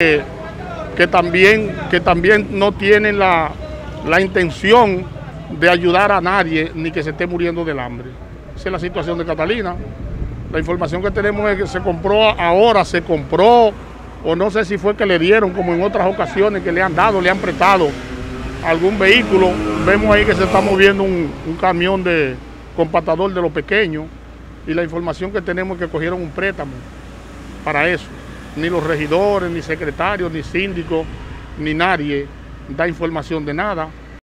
que también no tienen la intención de ayudar a nadie ni que se esté muriendo del hambre. Esa es la situación de Catalina. La información que tenemos es que se compró ahora, o no sé si fue que le dieron, como en otras ocasiones, que le han dado, le han prestado algún vehículo. Vemos ahí que se está moviendo un camión de compactador de los pequeños, y la información que tenemos es que cogieron un préstamo para eso. Ni los regidores, ni secretarios, ni síndicos, ni nadie da información de nada.